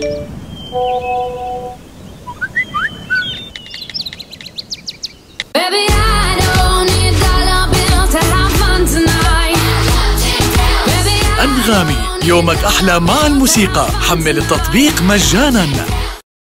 أنغامي، يومك أحلى مع الموسيقى. حمل التطبيق مجانا.